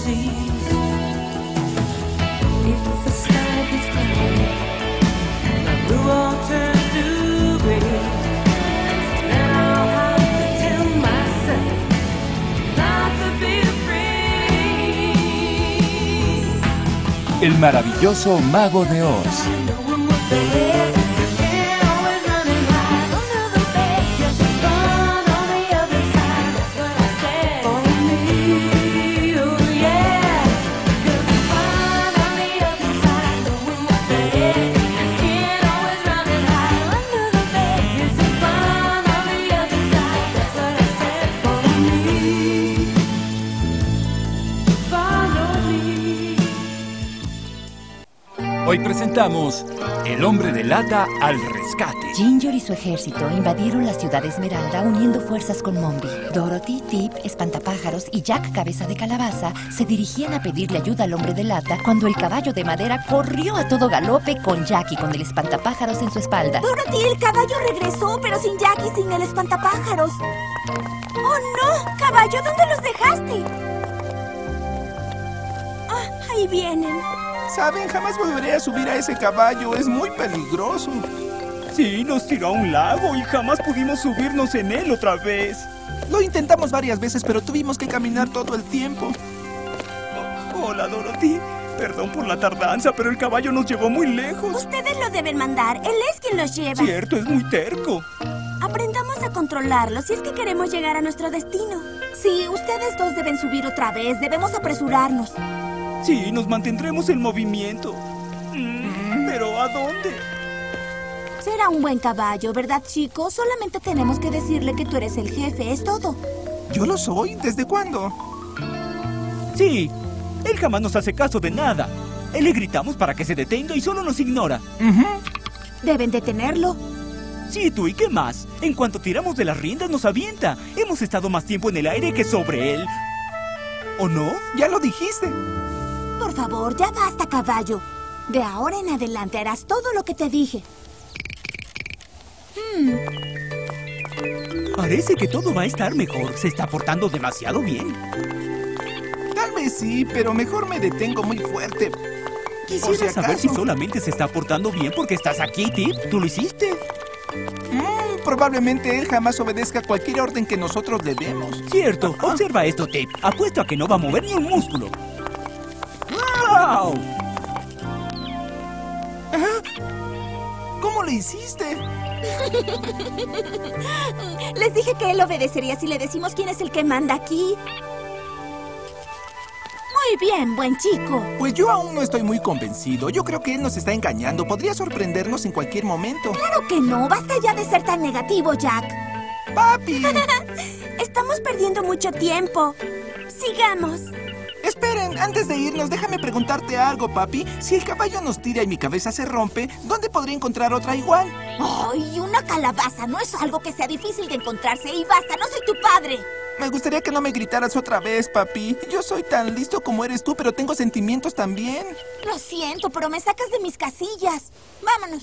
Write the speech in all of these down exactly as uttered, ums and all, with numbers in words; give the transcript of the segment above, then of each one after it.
seas. If the sky gets cloudy, the blue all turns to gray, then I'll have to tell myself not to be afraid. El maravilloso Mago de Oz. Hoy presentamos El Hombre de Lata al rescate. Ginger y su ejército invadieron la ciudad de Esmeralda uniendo fuerzas con Mombi. Dorothy, Tip, Espantapájaros y Jack Cabeza de Calabaza se dirigían a pedirle ayuda al Hombre de Lata cuando el caballo de madera corrió a todo galope con Jack y con el Espantapájaros en su espalda. Dorothy, el caballo regresó, pero sin Jack y sin el Espantapájaros. ¡Oh, no! Caballo, ¿dónde los dejaste? Ah, ahí vienen. ¿Saben? Jamás volveré a subir a ese caballo. Es muy peligroso. Sí, nos tiró a un lago y jamás pudimos subirnos en él otra vez. Lo intentamos varias veces, pero tuvimos que caminar todo el tiempo. Oh, hola, Dorothy. Perdón por la tardanza, pero el caballo nos llevó muy lejos. Ustedes lo deben mandar. Él es quien los lleva. Cierto, es muy terco. Aprendamos a controlarlo si es que queremos llegar a nuestro destino. Sí, ustedes dos deben subir otra vez. Debemos apresurarnos. Sí, nos mantendremos en movimiento. Mm, ¿Pero a dónde? Será un buen caballo, ¿verdad, chicos? Solamente tenemos que decirle que tú eres el jefe, es todo. ¿Yo lo soy? ¿Desde cuándo? Sí, él jamás nos hace caso de nada. Él le gritamos para que se detenga y solo nos ignora. Uh-huh. Deben detenerlo. Sí, tú, ¿y qué más? En cuanto tiramos de las riendas nos avienta. Hemos estado más tiempo en el aire que sobre él. ¿O no? Ya lo dijiste. Por favor, ya basta, caballo. De ahora en adelante harás todo lo que te dije. Hmm. Parece que todo va a estar mejor. Se está portando demasiado bien. Tal vez sí, pero mejor me detengo muy fuerte. Quisiera si saber si solamente se está portando bien porque estás aquí, Tip. ¿Tú lo hiciste? Mm, probablemente él jamás obedezca cualquier orden que nosotros le demos. Cierto. Ah. Observa esto, Tip. Apuesto a que no va a mover ni un músculo. ¡Wow! ¿Cómo lo hiciste? Les dije que él obedecería si le decimos quién es el que manda aquí. Muy bien, buen chico. Pues yo aún no estoy muy convencido. Yo creo que él nos está engañando. Podría sorprendernos en cualquier momento. Claro que no. Basta ya de ser tan negativo, Jack. ¡Papi! Estamos perdiendo mucho tiempo. Sigamos. Esperen, antes de irnos, déjame preguntarte algo, papi. Si el caballo nos tira y mi cabeza se rompe, ¿dónde podría encontrar otra igual? ¡Ay, una calabaza! No es algo que sea difícil de encontrarse. Y basta, no soy tu padre. Me gustaría que no me gritaras otra vez, papi. Yo soy tan listo como eres tú, pero tengo sentimientos también. Lo siento, pero me sacas de mis casillas. Vámonos.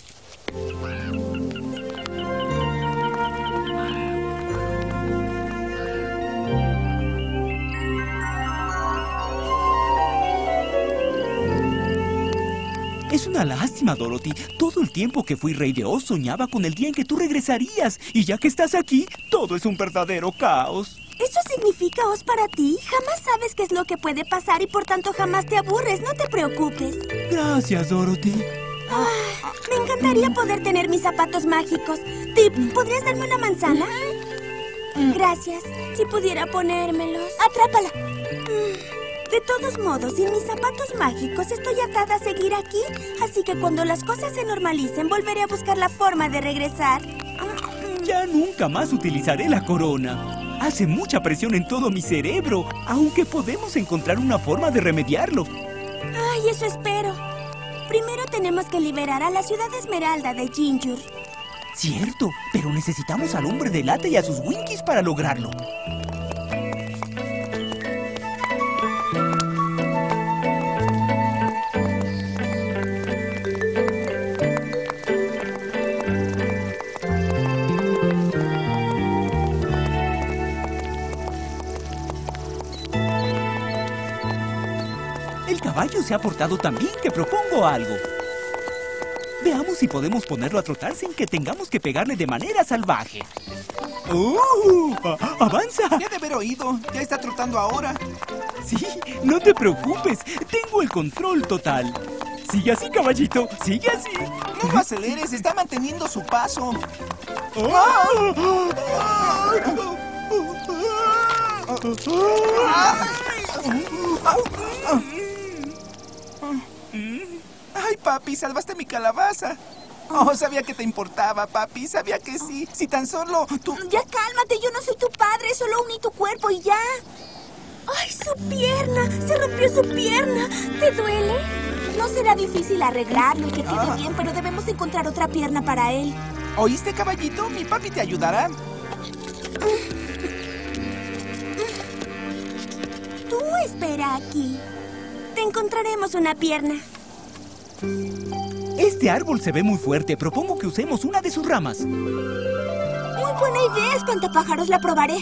Es una lástima, Dorothy. Todo el tiempo que fui Rey de Oz soñaba con el día en que tú regresarías. Y ya que estás aquí, todo es un verdadero caos. ¿Eso significa Oz para ti? Jamás sabes qué es lo que puede pasar y por tanto jamás te aburres. No te preocupes. Gracias, Dorothy. Ah, me encantaría poder tener mis zapatos mágicos. Tip, ¿podrías darme una manzana? Gracias. Si pudiera ponérmelos. Atrápala. De todos modos, sin mis zapatos mágicos estoy atada a seguir aquí. Así que cuando las cosas se normalicen, volveré a buscar la forma de regresar. Ya nunca más utilizaré la corona. Hace mucha presión en todo mi cerebro, aunque podemos encontrar una forma de remediarlo. Ay, eso espero. Primero tenemos que liberar a la ciudad de Esmeralda de Ginger. Cierto, pero necesitamos al Hombre de Lata y a sus Winkies para lograrlo. caballo se ha portado tan bien que propongo algo. Veamos si podemos ponerlo a trotar sin que tengamos que pegarle de manera salvaje. ¡Oh! ¡Avanza! Ya de haber oído. Ya está trotando ahora. Sí, no te preocupes. Tengo el control total. Sigue así, caballito. Sigue así. No lo aceleres. Está manteniendo su paso. Ay, papi, salvaste mi calabaza. Oh, sabía que te importaba, papi. Sabía que sí. Si tan solo tú... Ya cálmate, yo no soy tu padre. Solo uní tu cuerpo y ya. ¡Ay, su pierna! ¡Se rompió su pierna! ¿Te duele? No será difícil arreglarlo y que quede Ah. bien, pero debemos encontrar otra pierna para él. ¿Oíste, caballito? Mi papi te ayudará. Tú espera aquí. Te encontraremos una pierna. Este árbol se ve muy fuerte. Propongo que usemos una de sus ramas. Muy buena idea, espantapájaros. La probaré.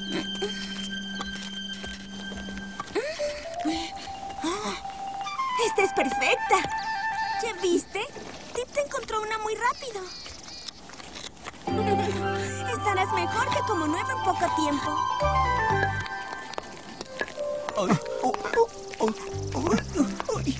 Esta es perfecta. ¿Ya viste? Tip te encontró una muy rápido. Estarás mejor que como nuevo en poco tiempo. Ay, oh, oh, oh, oh, ay.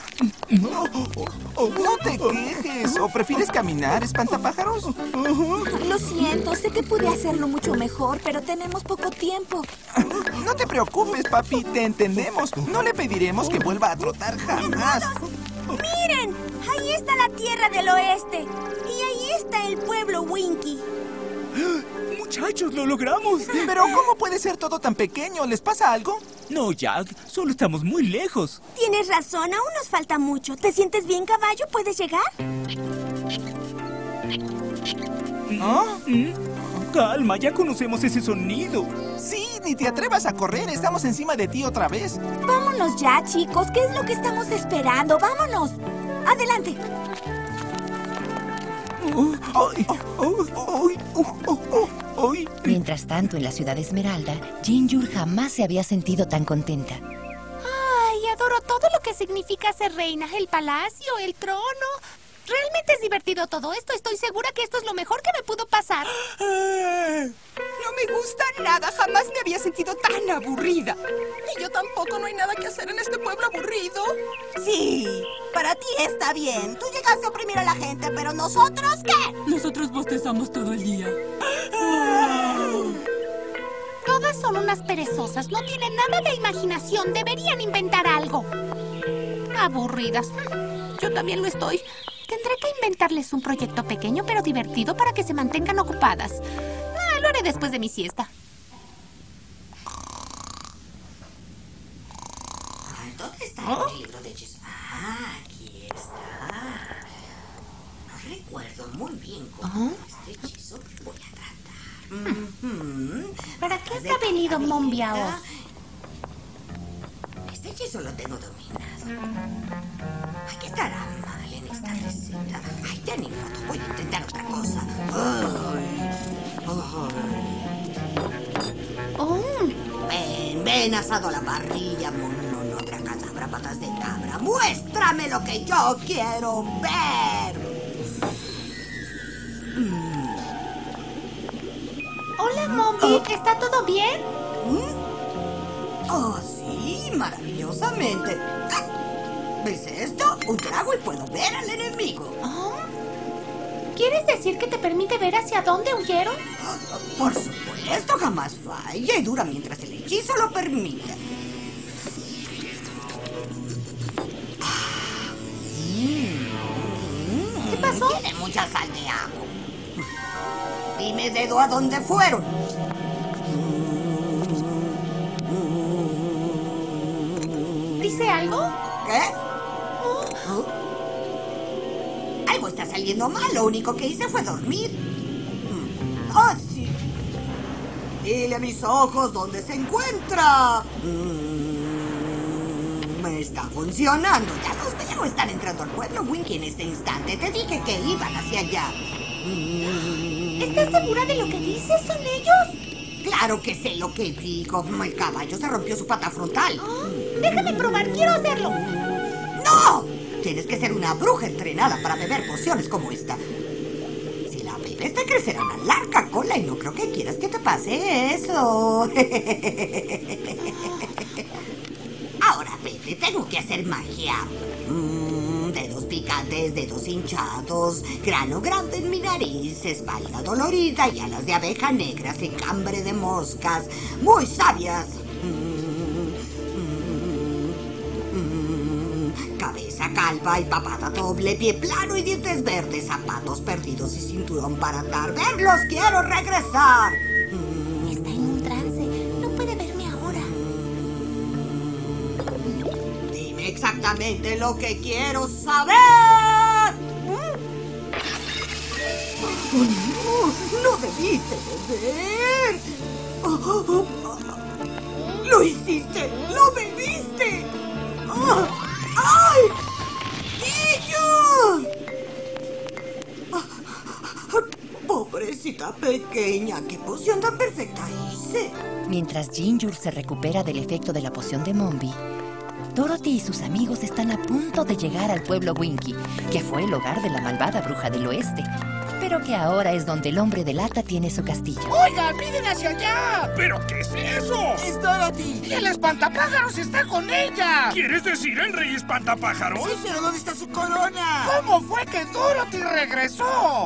No te quejes. ¿O prefieres caminar, espantapájaros? Lo siento, sé que pude hacerlo mucho mejor, pero tenemos poco tiempo. No te preocupes, papi. Te entendemos. No le pediremos que vuelva a trotar jamás. ¡Miren! Ahí está la tierra del oeste. Y ahí está el pueblo Winky. Muchachos, lo logramos. Pero ¿cómo puede ser todo tan pequeño? ¿Les pasa algo? No, Jack. Solo estamos muy lejos. Tienes razón, aún nos falta mucho. ¿Te sientes bien, caballo? ¿Puedes llegar? ¿Ah? ¿Mm? Calma, ya conocemos ese sonido. Sí, ni te atrevas a correr. Estamos encima de ti otra vez. Vámonos ya, chicos. ¿Qué es lo que estamos esperando? ¡Vámonos! ¡Adelante! Oh, ay, oh, ay, oh, oh, oh, ay. Mientras tanto, en la ciudad Esmeralda, Ginger jamás se había sentido tan contenta. Ay, adoro todo lo que significa ser reina. El palacio, el trono. Realmente es divertido todo esto. Estoy segura que esto es lo mejor que me pudo pasar. No me gusta nada. Jamás me había sentido tan aburrida. Y yo tampoco. No hay nada que hacer en este pueblo aburrido. Sí, para ti está bien. Tú llegaste a oprimir a la gente, pero ¿nosotros qué? Nosotros bostezamos todo el día. Todas son unas perezosas. No tienen nada de imaginación. Deberían inventar algo. Aburridas. Yo también lo estoy. Tendré que inventarles un proyecto pequeño pero divertido para que se mantengan ocupadas. Ah, lo haré después de mi siesta. ¿Dónde está el libro de hechizos? Ah, aquí está. No recuerdo muy bien cómo este hechizo. Voy a tratar. Mm-hmm. ¿Para qué has venido, Mombiaos? Este hechizo lo tengo dominado. Aquí estará mal en esta receta. Ay, ya ni modo. Voy a intentar otra cosa. Ay. Ay. Oh. Ven, ven asado a la parrilla, mono, no, abracadabra, patas de cabra. ¡Muéstrame lo que yo quiero ver! Mm. Hola, Mombi. ¿Está todo bien? ¿Mm? Oh, sí, maravillosamente. ¿Ves esto? Un trago y puedo ver al enemigo. ¿Oh? ¿Quieres decir que te permite ver hacia dónde huyeron? Por supuesto, jamás falla y dura mientras el hechizo lo permite. ¿Qué pasó? Tiene mucha sal de ajo. Dime, dedo, ¿a dónde fueron? ¿Dice algo? ¿Qué? ¿Oh? Algo está saliendo mal. Lo único que hice fue dormir. ¡Oh, sí! Dile a mis ojos dónde se encuentra. Mm, me está funcionando. Ya los veo. Están entrando al pueblo Winky en este instante. Te dije que iban hacia allá. Mm. ¿Estás segura de lo que dices? ¿Son ellos? Claro que sé lo que digo. El caballo se rompió su pata frontal. ¿Oh? Déjame probar, quiero hacerlo. ¡No! Tienes que ser una bruja entrenada para beber pociones como esta. Si la bebes, te crecerá una larga cola y no creo que quieras que te pase eso. Ahora vete, tengo que hacer magia. Mm, dedos picantes, dedos hinchados, grano grande en mi nariz, espalda dolorida y alas de abeja negras y cambre de moscas. Muy sabias. Mm, mm, mm, cabeza calva y papada doble, pie plano y dientes verdes, zapatos perdidos y cinturón para atar. ¡Verlos! ¡Quiero regresar! Mm, Está en un trance. No puede verme ahora. Dime exactamente lo que quiero saber. ¡Oh, no! ¡No debiste beber! Oh, oh, oh, oh. ¡Lo hiciste! ¡Lo bebiste! Oh, ¡ay! ¡Guillo! Pobrecita pequeña, ¿qué poción tan perfecta hice? Mientras Ginger se recupera del efecto de la poción de Mombi, Dorothy y sus amigos están a punto de llegar al pueblo Winky, que fue el hogar de la malvada bruja del oeste, pero que ahora es donde el hombre de lata tiene su castillo. ¡Oigan, miren hacia allá! ¿Pero qué es eso? ¡Es Dorothy! ¡Y el espantapájaros está con ella! ¿Quieres decir el rey espantapájaros? Sí, pero ¿dónde está su corona? ¿Cómo fue que Dorothy regresó?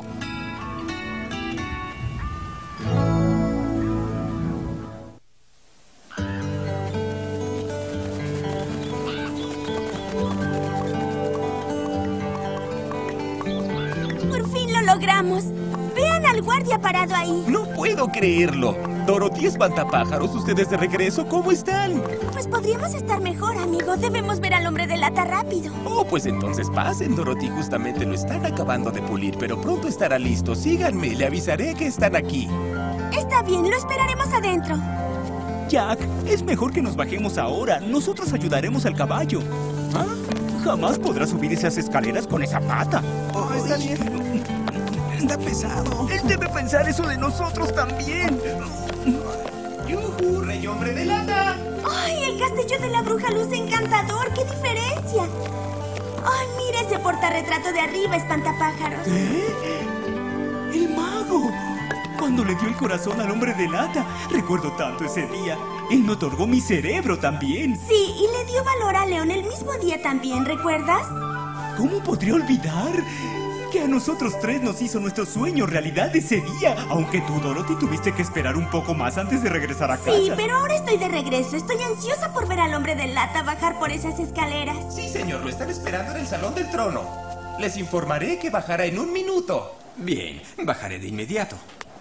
Por fin lo logramos. Vean al guardia parado ahí. No puedo creerlo. Dorothy, espantapájaros, ustedes de regreso, ¿cómo están? Pues podríamos estar mejor, amigo. Debemos ver al hombre de lata rápido. Oh, pues entonces pasen, Dorothy. Justamente lo están acabando de pulir, pero pronto estará listo. Síganme, le avisaré que están aquí. Está bien, lo esperaremos adentro. Jack, es mejor que nos bajemos ahora. Nosotros ayudaremos al caballo. ¿Ah? Jamás podrá subir esas escaleras con esa pata. Oh, está bien. Está pesado. Él debe pensar eso de nosotros también. ¡Yujú, rey hombre de lata! ¡Ay, el castillo de la bruja luce encantador! ¡Qué diferencia! ¡Ay, mira ese portarretrato de arriba, espantapájaros! ¿Eh? ¡El mago! Cuando le dio el corazón al hombre de lata, recuerdo tanto ese día. Él me otorgó mi cerebro también. Sí, y le dio valor a León el mismo día también, ¿recuerdas? ¿Cómo podría olvidar? Que a nosotros tres nos hizo nuestro sueño realidad ese día. Aunque tú, Dorothy, tuviste que esperar un poco más antes de regresar a casa. Sí, pero ahora estoy de regreso. Estoy ansiosa por ver al hombre de lata bajar por esas escaleras. Sí, señor, lo están esperando en el Salón del Trono. Les informaré que bajará en un minuto. Bien, bajaré de inmediato.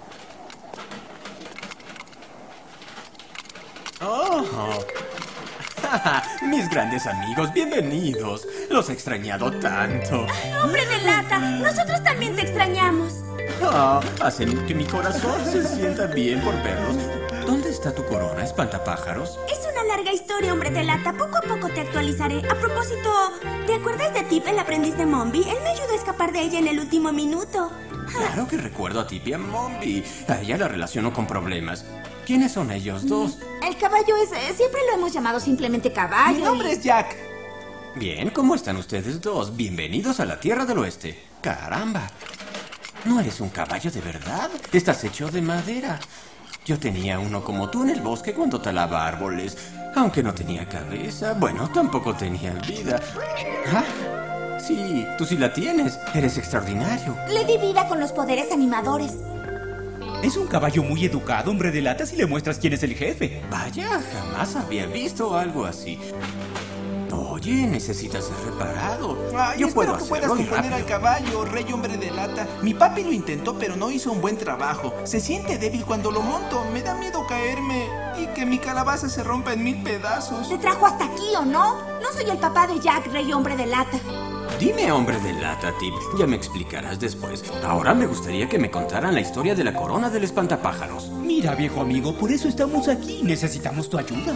Oh, mis grandes amigos, bienvenidos. Los he extrañado tanto. ¡Hombre de lata! ¡Nosotros también te extrañamos! Oh, hacen que mi corazón se sienta bien por verlos. ¿Dónde está tu corona, espantapájaros? Es una larga historia, hombre de lata. Poco a poco te actualizaré. A propósito, ¿te acuerdas de Tip, el aprendiz de Mombi? Él me ayudó a escapar de ella en el último minuto. Claro que recuerdo a Tip y a Mombi. A ella la relaciono con problemas. ¿Quiénes son ellos dos? El caballo es... eh, siempre lo hemos llamado simplemente caballo. Mi nombre es Jack. Bien, ¿cómo están ustedes dos? Bienvenidos a la Tierra del Oeste. ¡Caramba! ¿No eres un caballo de verdad? Estás hecho de madera. Yo tenía uno como tú en el bosque cuando talaba árboles. Aunque no tenía cabeza. Bueno, tampoco tenía vida. Ah, sí, tú sí la tienes. Eres extraordinario. Le di vida con los poderes animadores. Es un caballo muy educado, hombre de lata, si le muestras quién es el jefe. Vaya, jamás había visto algo así. Oye, necesitas ser reparado. Ay, Yo espero puedo que puedas hacerlo y componer al rápido. caballo, rey hombre de lata. Mi papi lo intentó, pero no hizo un buen trabajo. Se siente débil cuando lo monto. Me da miedo caerme y que mi calabaza se rompa en mil pedazos. ¿Te trajo hasta aquí o no? No soy el papá de Jack, rey hombre de lata. Dime, hombre de lata, Tip. Ya me explicarás después. Ahora me gustaría que me contaran la historia de la corona del espantapájaros. Mira, viejo amigo, por eso estamos aquí. Necesitamos tu ayuda.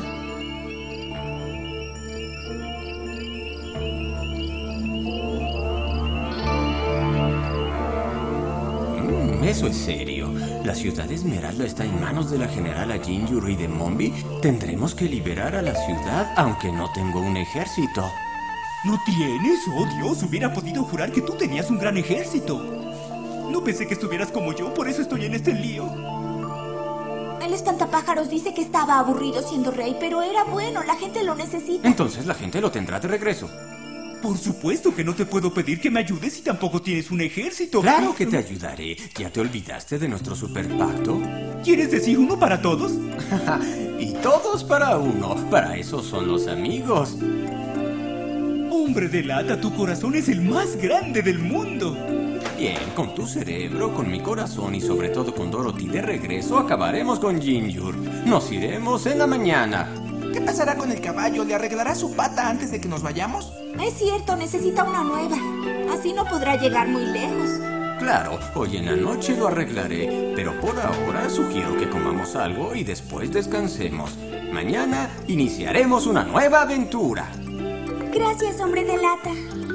Mm, eso es serio. La ciudad Esmeralda está en manos de la generala Ginger y de Mombi. Tendremos que liberar a la ciudad, aunque no tengo un ejército. ¿No tienes? Oh, Dios, hubiera podido jurar que tú tenías un gran ejército. No pensé que estuvieras como yo, por eso estoy en este lío. El espantapájaros dice que estaba aburrido siendo rey, pero era bueno, la gente lo necesita. Entonces la gente lo tendrá de regreso. Por supuesto que no te puedo pedir que me ayudes si tampoco tienes un ejército. Claro que te ayudaré. ¿Ya te olvidaste de nuestro superpacto? ¿Quieres decir uno para todos? Y todos para uno. Para eso son los amigos. Hombre de lata, tu corazón es el más grande del mundo. Bien, con tu cerebro, con mi corazón y sobre todo con Dorothy de regreso, acabaremos con Ginger. Nos iremos en la mañana. ¿Qué pasará con el caballo? ¿Le arreglará su pata antes de que nos vayamos? Es cierto, necesita una nueva. Así no podrá llegar muy lejos. Claro, hoy en la noche lo arreglaré, pero por ahora sugiero que comamos algo y después descansemos. Mañana iniciaremos una nueva aventura. Gracias, hombre de lata.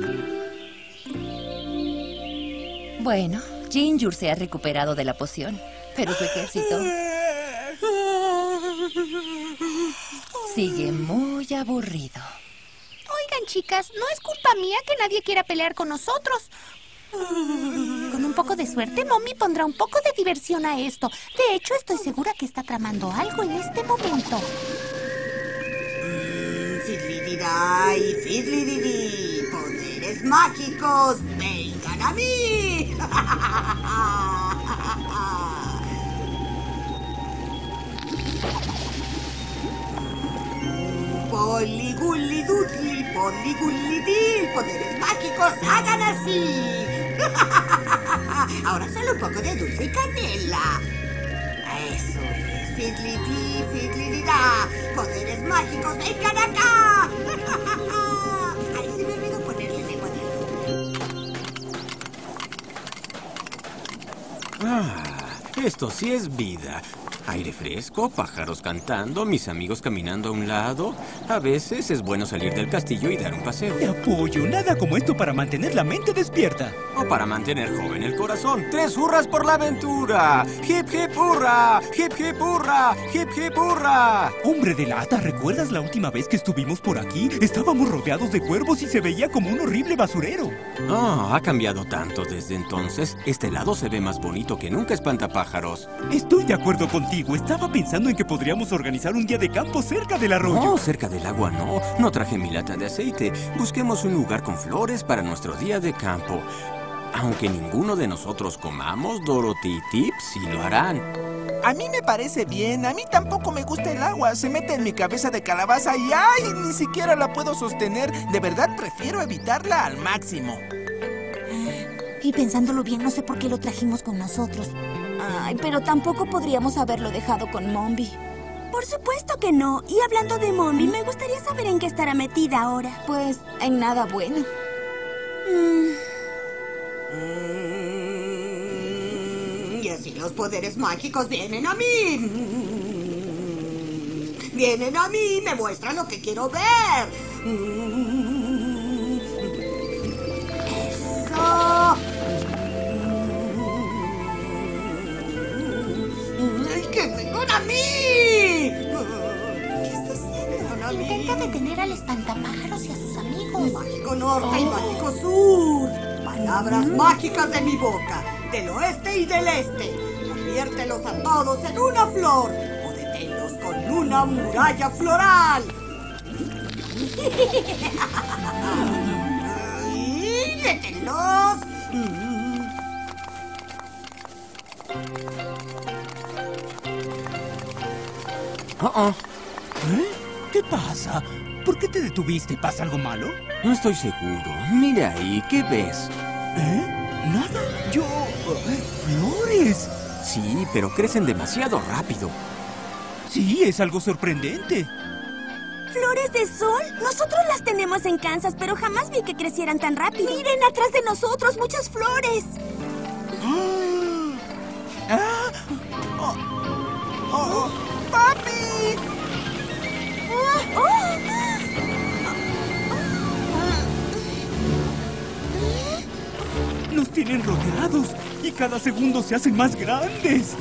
Bueno, Ginger se ha recuperado de la poción, pero su ejército sigue muy aburrido. Oigan, chicas, no es culpa mía que nadie quiera pelear con nosotros. Con un poco de suerte, Mommy pondrá un poco de diversión a esto. De hecho, estoy segura que está tramando algo en este momento. Fiddly-di-day, fiddly-di-di. Poderes mágicos, vengan a mí. Poligulli-dudli, poligulli-dil. Poderes mágicos, hagan así. Ahora solo un poco de dulce y canela. Eso es. Fiddly-di, fiddly-di-da. Poderes mágicos, vengan acá. Ay, se me olvidó ponerle lengua de Ah, esto sí es vida. Aire fresco, pájaros cantando, mis amigos caminando a un lado. A veces es bueno salir del castillo y dar un paseo. Te apoyo, nada como esto para mantener la mente despierta. O para mantener joven el corazón. ¡Tres hurras por la aventura! ¡Hip, hip, hurra! ¡Hip, hip, hurra! ¡Hip, hip, hurra! Hombre de lata, ¿recuerdas la última vez que estuvimos por aquí? Estábamos rodeados de cuervos y se veía como un horrible basurero. Oh, ha cambiado tanto desde entonces. Este lado se ve más bonito que nunca, espantapájaros. Estoy de acuerdo contigo. Estaba pensando en que podríamos organizar un día de campo cerca del arroyo. No, cerca del agua no. No traje mi lata de aceite. Busquemos un lugar con flores para nuestro día de campo. Aunque ninguno de nosotros comamos, Dorothy y Tip sí lo harán. A mí me parece bien. A mí tampoco me gusta el agua. Se mete en mi cabeza de calabaza y ¡ay! Ni siquiera la puedo sostener. De verdad prefiero evitarla al máximo. Y pensándolo bien, no sé por qué lo trajimos con nosotros. Ay, pero tampoco podríamos haberlo dejado con Mombi. Por supuesto que no. Y hablando de Mombi, me gustaría saber en qué estará metida ahora. Pues en nada bueno. Mm. Mm, y así los poderes mágicos vienen a mí. Mm, vienen a mí, me muestran lo que quiero ver. Mm, eso. ¡Que vengan a mí! ¿Qué está haciendo? Intenta detener al espantapájaros y a sus amigos. Mágico norte y mágico sur. Palabras mágicas de mi boca, del oeste y del este. Conviértelos a todos en una flor o deténlos con una muralla floral. ¡Y deténlos! Oh, oh. ¿Eh? ¿Qué pasa? ¿Por qué te detuviste? ¿Pasa algo malo? No estoy seguro. Mira ahí, ¿qué ves? ¿Eh? Nada. Yo... eh, ¡flores! Sí, pero crecen demasiado rápido. Sí, es algo sorprendente. ¿Flores de sol? Nosotros las tenemos en Kansas, pero jamás vi que crecieran tan rápido. ¡Miren atrás de nosotros! ¡Muchas flores! ¡Ah! ¡Oh! ¡Oh! ¡Papi! ¡Oh! ¡Oh! Nos tienen rodeados. y cada segundo se hacen más grandes.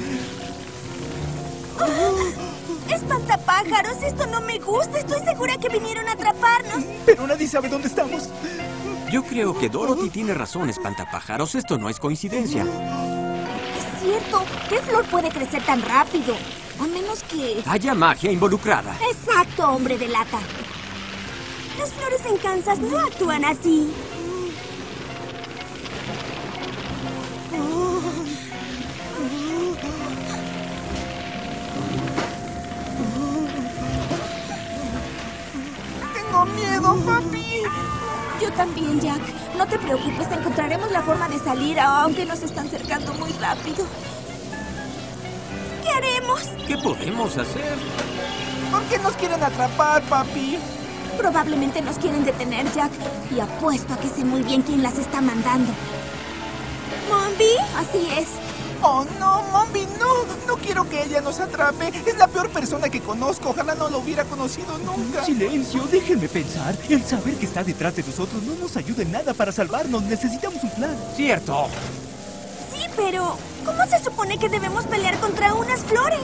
¡Oh! ¡Espantapájaros! Esto no me gusta. Estoy segura que vinieron a atraparnos. Pero nadie sabe dónde estamos. Yo creo que Dorothy tiene razón, espantapájaros. Esto no es coincidencia. Es cierto. ¿Qué flor puede crecer tan rápido? A menos que... haya magia involucrada. Exacto, hombre de lata. Las flores en Kansas no actúan así. Tengo miedo, papi. Yo también, Jack. No te preocupes, encontraremos la forma de salir, aunque nos están cercando muy rápido. ¿Qué haremos? ¿Qué podemos hacer? ¿Por qué nos quieren atrapar, papi? Probablemente nos quieren detener, Jack. Y apuesto a que sé muy bien quién las está mandando. ¿Mombi? Así es. Oh, no, Mombi, no. No quiero que ella nos atrape. Es la peor persona que conozco. Ojalá no lo hubiera conocido nunca. Silencio, déjenme pensar. El saber que está detrás de nosotros no nos ayuda en nada para salvarnos. Necesitamos un plan. Cierto. Sí, pero ¿cómo se supone que debemos pelear contra unas flores?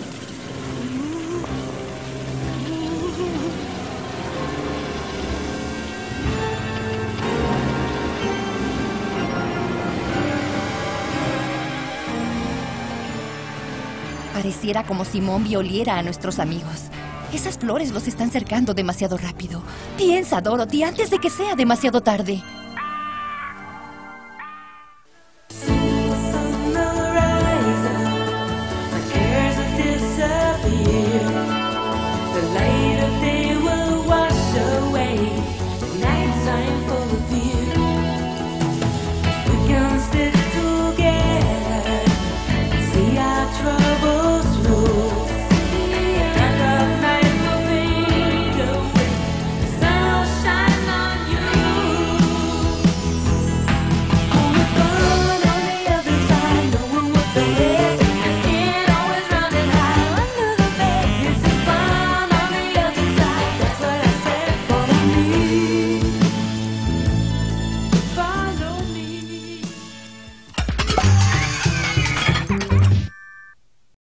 Pareciera como si Mombi oliera a nuestros amigos. Esas flores los están cercando demasiado rápido. Piensa, Dorothy, antes de que sea demasiado tarde.